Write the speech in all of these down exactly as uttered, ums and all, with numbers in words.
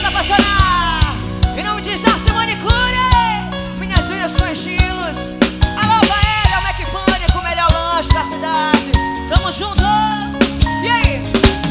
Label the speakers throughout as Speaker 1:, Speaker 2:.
Speaker 1: se apaixonar. Em nome de Jace Manicure, minhas unhas com estilos. Alô, Vaélia, o Macpânico, o melhor lanche da cidade. Tamo junto. E aí?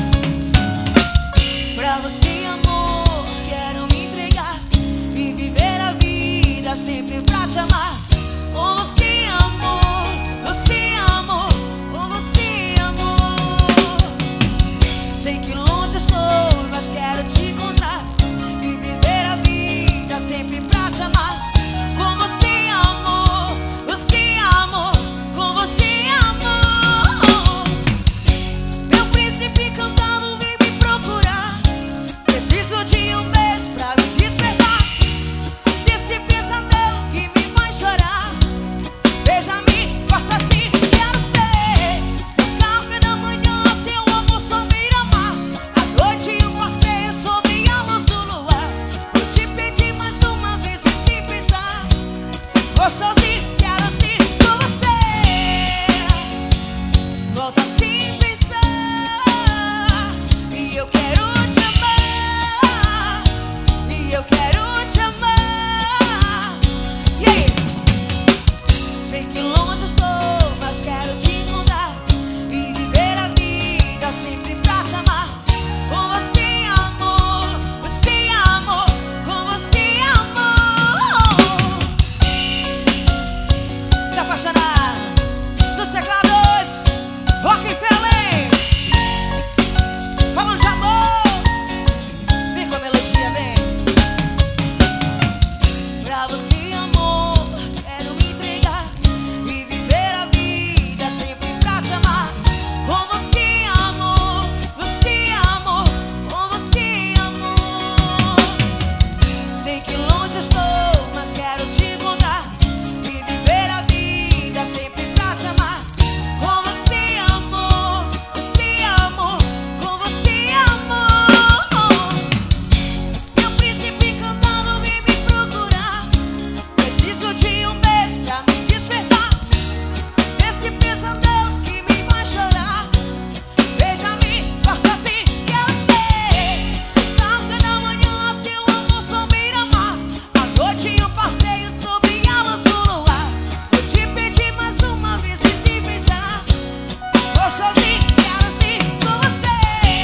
Speaker 1: Pra você, amor, quero me entregar e viver a vida sempre pra te amar. Com você, amor, você, amor, com você, amor. Sei que longe estou, mas quero te encontrar e viver a vida sempre pra te amar. Com você, amor, você, amor, com você, amor. Meu príncipe cantando vem me procurar. Preciso de um beijo pra me despertar desse pesadelo que me faz chorar. Beija-me, gosta assim, quero ser seu café da manhã, seu amor só me amar. À noite um passeio sobre a luz do luar. Vou te pedir mais uma vez e se pensar. Gostosinho, quero assim com você. Volta sem pensar. E eu quero te amar. E eu quero te amar. E aí? Sei que longe estou, mas quero te encontrar e viver a vida sempre pra te amar. Com você, amor, você, amor, com você, amor. Se apaixonar dos teclados, Rockefeller. Falando de amor, vem com a melodia, vem. Pra você, amor, quero me entregar e viver a vida sempre pra te amar. Com você, amor, você, amor, com você, amor. Sei que longe estou, mas quero te encontrar e viver a vida sempre pra te amar. Com você, amor, você, amor, com você, amor. Meu príncipe cantando vem me procurar. Preciso de um beijo pra me despertar desse pesadelo que me faz chorar. Beija-me, gosta assim, quero ser seu café da manhã, teu amor só me amar. À noite um passeio sobre a luz do luar. Vou te pedir mais uma vez e se pensar. Gostosinho, quero assim com você.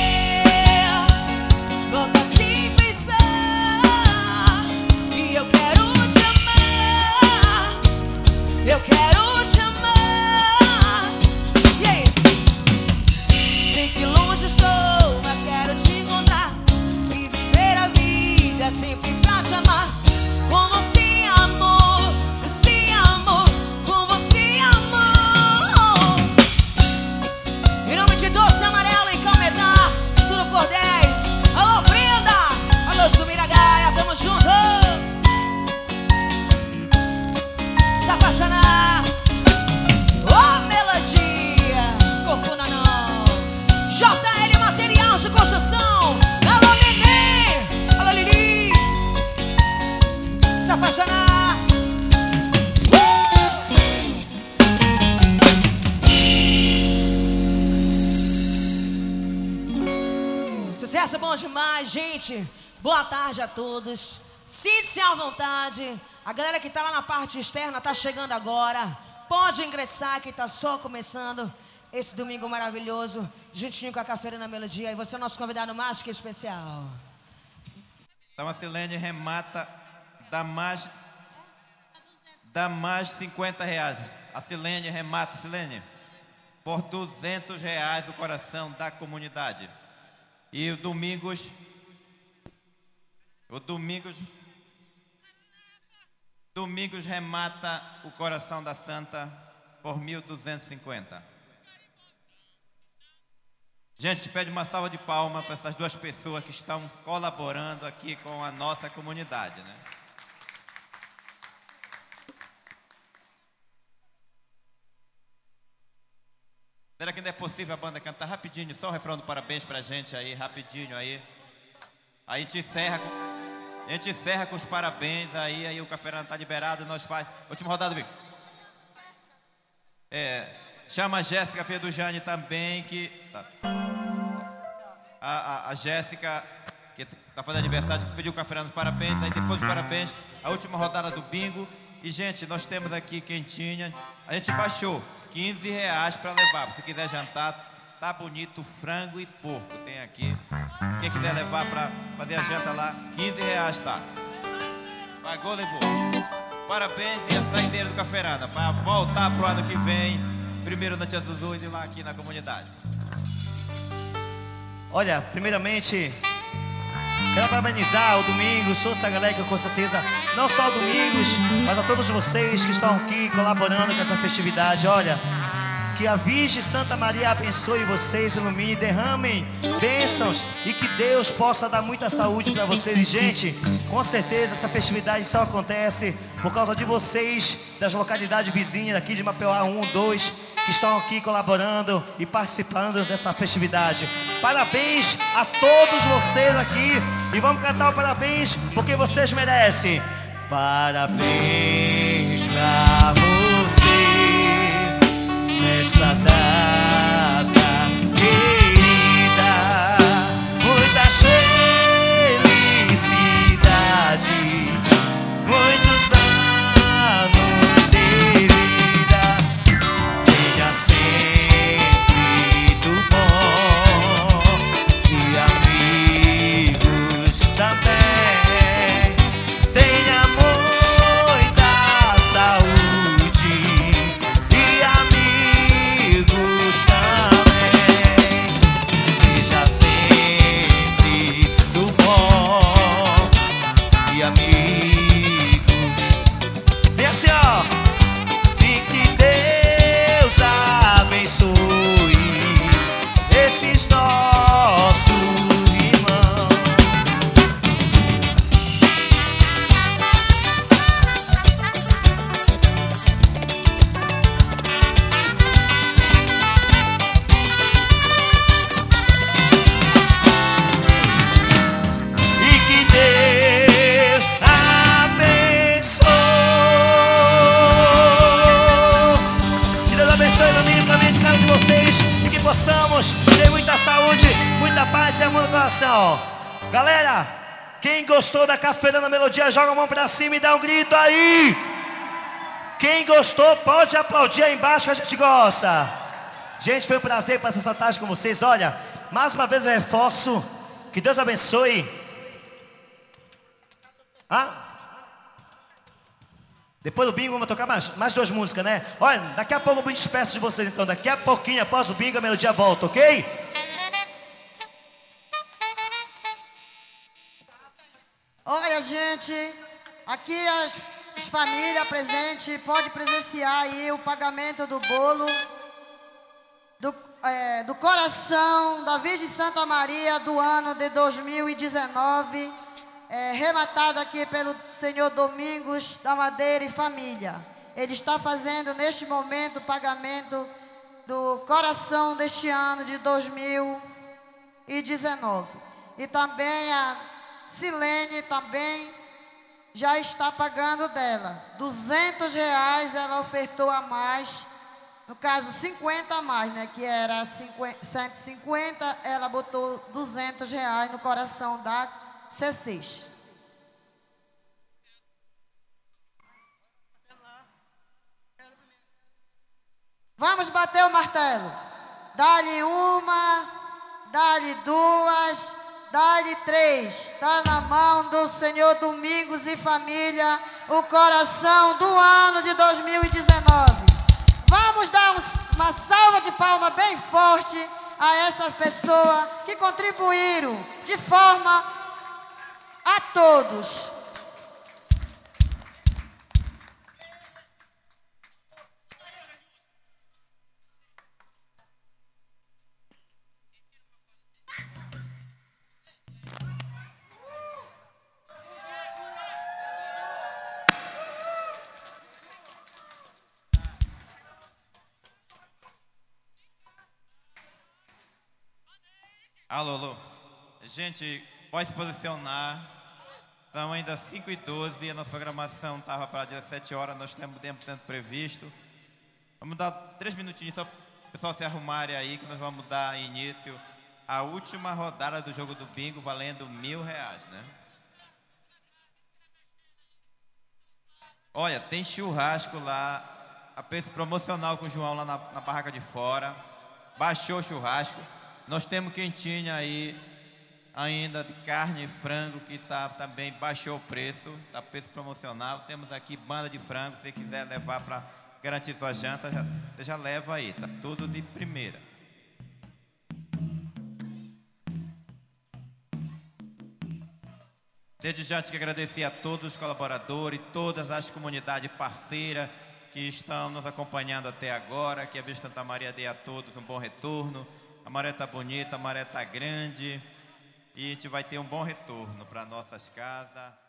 Speaker 1: Volta sem pensar. E eu quero te amar. Eu quero te amar. E aí? Sei que longe estou, mas quero te encontrar e viver a vida sempre pra te amar. Com você, amor, você, amor, com você, amor. Em nome de Doce Amarelo em Cametá, tudo por dez. Alô, Brenda! Alô, Sumiragaia, tamo junto! Se apaixonar. Ô, melodia, confunda não. J L Material de Construção. Alô, Nenê. Alô, Lili. Se apaixonar. Sucesso bom demais, gente. Boa tarde a todos. Sinta-se à vontade. A galera que tá lá na parte externa tá chegando agora. Pode ingressar que tá só começando esse domingo maravilhoso, juntinho com a Cafeira na Melodia. E você é o nosso convidado mais que especial.
Speaker 2: Então a Silene remata, dá mais, dá mais cinquenta reais. A Silene remata, Silene, por duzentos reais o coração da comunidade. E o Domingos, o Domingos, Domingos remata o coração da Santa por mil duzentos e cinquenta. Gente, pede uma salva de palmas para essas duas pessoas que estão colaborando aqui com a nossa comunidade, né? Será que ainda é possível a banda cantar rapidinho, só o refrão do parabéns pra gente aí, rapidinho aí. Aí a gente encerra com, a gente encerra com os parabéns aí, aí o Cafeirão tá liberado, nós faz. Última rodada, Vic. É, chama a Jéssica, filha do Jane também, que... Tá. A, a, a Jéssica que está fazendo aniversário, pediu o café nos parabéns, aí depois dos parabéns, a última rodada do bingo. E, gente, nós temos aqui quentinha, a gente baixou quinze reais para levar. Se quiser jantar, tá bonito, frango e porco, tem aqui. Quem quiser levar para fazer a janta lá, quinze reais, tá? Pagou, levou. Parabéns e a saideira do Cafeirana, para voltar pro ano que vem, primeiro na Tia Zuzu e lá aqui na comunidade.
Speaker 3: Olha, primeiramente, quero parabenizar o Domingos, toda essa galera que com certeza, não só o Domingos, mas a todos vocês que estão aqui colaborando com essa festividade. Olha, que a Virgem Santa Maria abençoe vocês, ilumine, derramem bênçãos e que Deus possa dar muita saúde para vocês. E, gente, com certeza essa festividade só acontece por causa de vocês, das localidades vizinhas aqui de Mapeuá um, dois, que estão aqui colaborando e participando dessa festividade. Parabéns a todos vocês aqui e vamos cantar o parabéns porque vocês merecem. Parabéns pra você nessa data querida, muita felicidade, muitos anos de vida, tenha sempre do bom e amigos também, tenha muita saúde e amigos também, seja sempre do bom e amigo. E assim, ó, e que Deus abençoe esses nossos irmãos. E que Deus abençoe. Que Deus abençoe no mínimo caminho de cada um de vocês e que possamos ter muita saúde, muita paz e amor no coração. Galera, quem gostou da Cafeirana Melodia, joga a mão pra cima e dá um grito aí. Quem gostou pode aplaudir aí embaixo que a gente gosta. Gente, foi um prazer passar essa tarde com vocês. Olha, mais uma vez eu reforço. Que Deus abençoe. Ah? Depois do bingo vamos tocar mais, mais duas músicas, né? Olha, daqui a pouco eu me despeço de vocês. Então daqui a pouquinho, após o bingo, a melodia volta, ok?
Speaker 4: Olha, gente, aqui as, as famílias presentes podem presenciar aí o pagamento do bolo do, é, do coração da Virgem Santa Maria do ano de dois mil e dezenove, é, rematado aqui pelo senhor Domingos da Madeira e família. Ele está fazendo neste momento o pagamento do coração deste ano de dois mil e dezenove. E também a Silene também já está pagando dela. duzentos reais ela ofertou a mais. No caso, cinquenta a mais, né? Que era cento e cinquenta, ela botou duzentos reais no coração da C seis. Vamos bater o martelo. Dá-lhe uma, dá-lhe duas, dá-lhe três. Está na mão do senhor Domingos e família o coração do ano de dois mil e dezenove. Vamos dar um, uma salva de palmas bem forte a essas pessoas que contribuíram de forma a todos.
Speaker 2: Alô, alô. Gente, pode se posicionar. São ainda cinco e doze. A nossa programação estava para dezessete horas. Nós temos tempo tanto previsto. Vamos dar três minutinhos só para o pessoal se arrumarem aí, que nós vamos dar início a última rodada do jogo do bingo valendo mil reais, né? Olha, tem churrasco lá, a preço promocional com o João lá na, na barraca de fora. Baixou o churrasco. Nós temos quentinha aí ainda de carne e frango que tá também baixou o preço, tá preço promocional. Temos aqui banda de frango, se quiser levar para garantir sua janta, já, você já leva aí, tá tudo de primeira. Desde já te agradecer a todos os colaboradores, todas as comunidades parceiras que estão nos acompanhando até agora. Que a Vista Santa Maria dê a todos um bom retorno. A maré está bonita, a maré está grande e a gente vai ter um bom retorno para nossas casas.